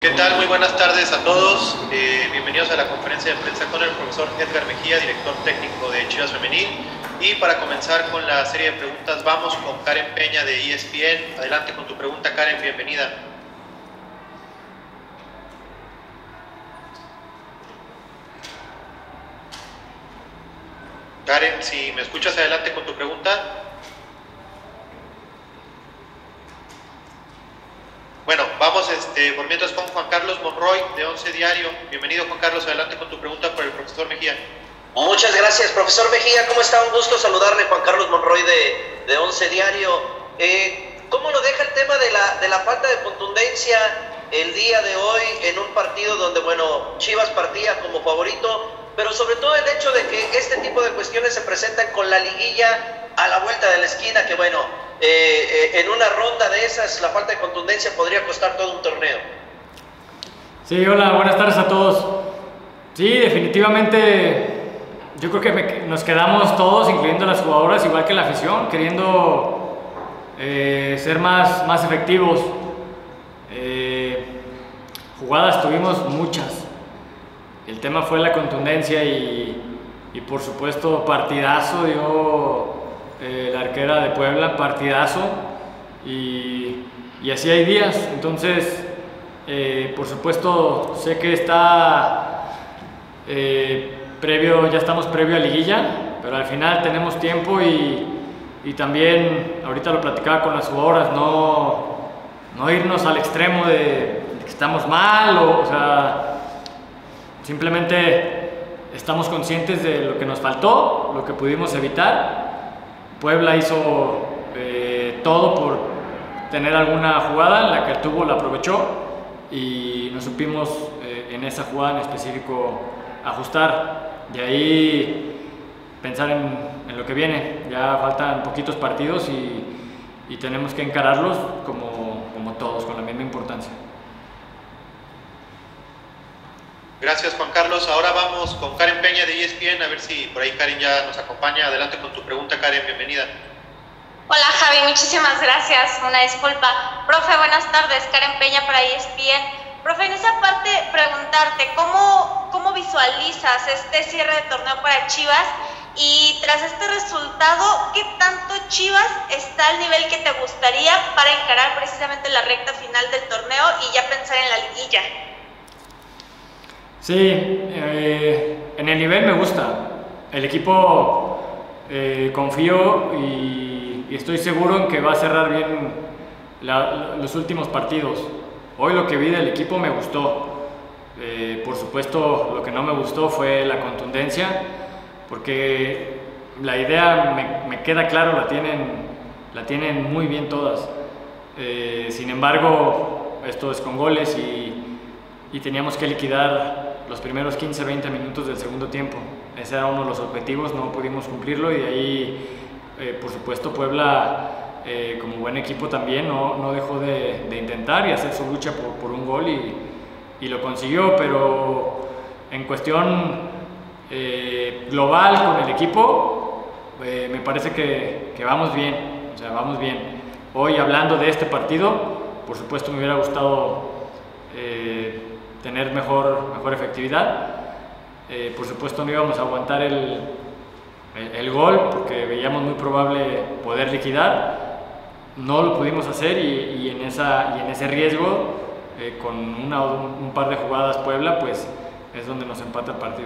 ¿Qué tal? Muy buenas tardes a todos. Bienvenidos a la conferencia de prensa con el profesor Edgar Mejía, director técnico de Chivas Femenil. Y para comenzar con la serie de preguntas, vamos con Karen Peña de ESPN. Adelante con tu pregunta, Karen, bienvenida. Karen, si me escuchas, adelante con tu pregunta. Bueno, vamos por mientras con Juan Carlos Monroy de 11 Diario. Bienvenido, Juan Carlos, adelante con tu pregunta por el profesor Mejía. Muchas gracias, profesor Mejía. ¿Cómo está? Un gusto saludarle, Juan Carlos Monroy de 11 Diario. ¿Cómo lo deja el tema de la falta de contundencia el día de hoy en un partido donde, bueno, Chivas partía como favorito, pero sobre todo el hecho de que este tipo de cuestiones se presentan con la liguilla a la vuelta de la esquina, que bueno, en una ronda de esas la falta de contundencia podría costar todo un torneo? Sí, hola, buenas tardes a todos. Sí, definitivamente yo creo que nos quedamos todos, incluyendo las jugadoras, igual que la afición, queriendo ser más efectivos. Jugadas tuvimos muchas. El tema fue la contundencia y por supuesto partidazo dio la arquera de Puebla, partidazo, y así hay días. Entonces, por supuesto, sé que está ya estamos previo a liguilla, pero al final tenemos tiempo y también, ahorita lo platicaba con las jugadoras, no irnos al extremo de que estamos mal, o sea, simplemente estamos conscientes de lo que nos faltó, lo que pudimos evitar. Puebla hizo todo por tener alguna jugada, la que tuvo la aprovechó y nos supimos en esa jugada en específico ajustar. De ahí pensar en lo que viene. Ya faltan poquitos partidos y tenemos que encararlos como todos, con la misma importancia. Gracias, Juan Carlos. Ahora vamos con Karen Peña de ESPN, a ver si por ahí Karen ya nos acompaña. Adelante con tu pregunta, Karen, bienvenida. Hola Javi, muchísimas gracias, una disculpa. Profe, buenas tardes, Karen Peña para ESPN. Profe, en esa parte preguntarte, ¿cómo visualizas este cierre de torneo para Chivas? Y tras este resultado, ¿qué tanto Chivas está al nivel que te gustaría para encarar precisamente la recta final del torneo y ya pensar en la liguilla? Sí, en el nivel me gusta. El equipo confío y estoy seguro en que va a cerrar bien los últimos partidos. Hoy lo que vi del equipo me gustó. Por supuesto, lo que no me gustó fue la contundencia, porque la idea me queda claro, la tienen muy bien todas. Sin embargo, esto es con goles y teníamos que liquidar los primeros 15-20 minutos del segundo tiempo. Ese era uno de los objetivos, no pudimos cumplirlo y de ahí, por supuesto, Puebla, como buen equipo también, no dejó de intentar y hacer su lucha por un gol y lo consiguió, pero en cuestión global con el equipo, me parece que vamos bien, o sea, vamos bien. Hoy, hablando de este partido, por supuesto me hubiera gustado tener mejor efectividad. Por supuesto no íbamos a aguantar el gol porque veíamos muy probable poder liquidar. No lo pudimos hacer y en ese riesgo, con un par de jugadas Puebla, pues es donde nos empata el partido.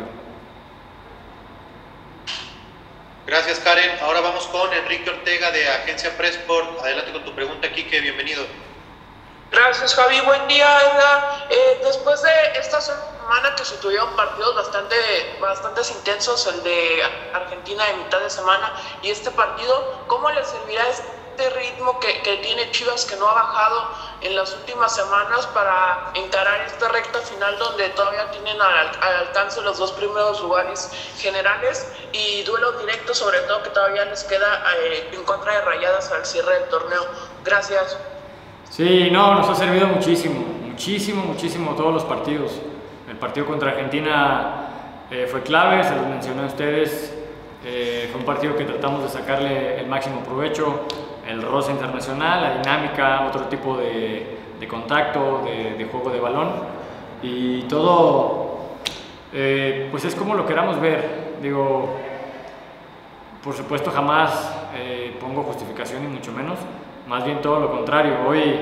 Gracias, Karen. Ahora vamos con Enrique Ortega de Agencia Pressport. Adelante con tu pregunta, Quique, bienvenido. Gracias, Javi. Buen día, Edgar. Después de esta semana que se tuvieron partidos bastante intensos, el de Argentina de mitad de semana y este partido, ¿cómo le servirá este ritmo que tiene Chivas, que no ha bajado en las últimas semanas, para encarar esta recta final donde todavía tienen al alcance los dos primeros lugares generales y duelo directo, sobre todo, que todavía les queda en contra de Rayadas al cierre del torneo? Gracias. Sí, nos ha servido muchísimo todos los partidos. El partido contra Argentina fue clave, se los mencioné a ustedes. Fue un partido que tratamos de sacarle el máximo provecho, el roce internacional, la dinámica, otro tipo de de contacto, de juego de balón, y todo pues es como lo queramos ver. Digo, por supuesto jamás pongo justificación ni mucho menos, más bien todo lo contrario. Hoy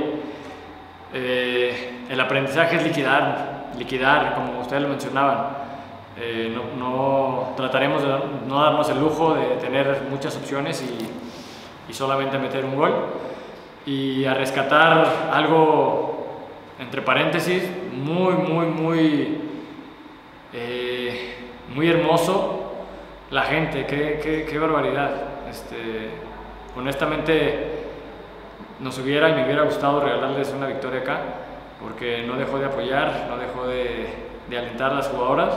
el aprendizaje es liquidar, como ustedes lo mencionaban. Trataremos de no darnos el lujo de tener muchas opciones y solamente meter un gol, y a rescatar algo entre paréntesis muy hermoso: la gente. Qué barbaridad. Honestamente me hubiera gustado regalarles una victoria acá, porque no dejó de apoyar, no dejó de alentar a las jugadoras,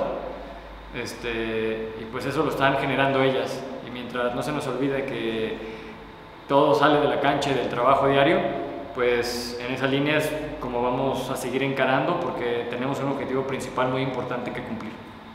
y pues eso lo están generando ellas. Y mientras no se nos olvide que todo sale de la cancha y del trabajo diario, pues en esa línea es como vamos a seguir encarando, porque tenemos un objetivo principal muy importante que cumplir.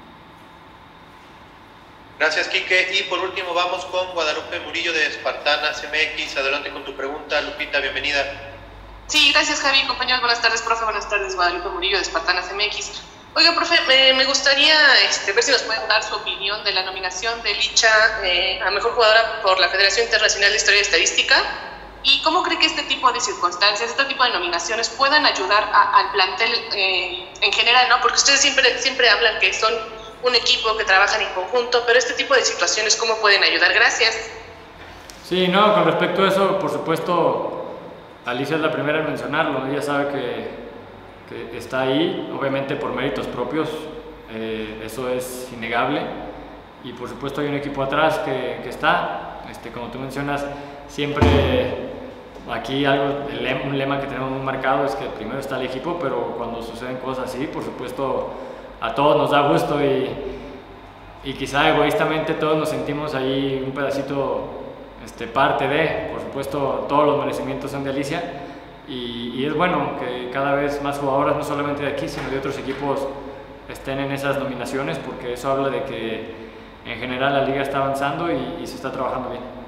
Gracias, Quique. Y por último vamos con Guadalupe Murillo de Espartanas MX. Adelante con tu pregunta, Lupita, bienvenida. Sí, gracias, Javi. Compañeros, buenas tardes, profe. Buenas tardes, Guadalupe Murillo de Espartanas MX. Oiga, profe, me gustaría ver si nos pueden dar su opinión de la nominación de Licha a Mejor Jugadora por la Federación Internacional de Historia y Estadística, y cómo cree que este tipo de circunstancias, este tipo de nominaciones puedan ayudar al plantel en general, ¿no? Porque ustedes siempre hablan que son un equipo, que trabajan en conjunto, pero este tipo de situaciones, ¿cómo pueden ayudar? Gracias. Sí, no, con respecto a eso, por supuesto, Alicia es la primera en mencionarlo. Ella sabe que está ahí, obviamente por méritos propios, eso es innegable, y por supuesto hay un equipo atrás que está, como tú mencionas, siempre aquí un lema que tenemos muy marcado es que primero está el equipo, pero cuando suceden cosas así, por supuesto a todos nos da gusto, y quizá egoístamente todos nos sentimos ahí un pedacito, parte de, por supuesto todos los merecimientos son de Alicia. Y es bueno que cada vez más jugadoras, no solamente de aquí, sino de otros equipos, estén en esas nominaciones, porque eso habla de que en general la liga está avanzando y se está trabajando bien.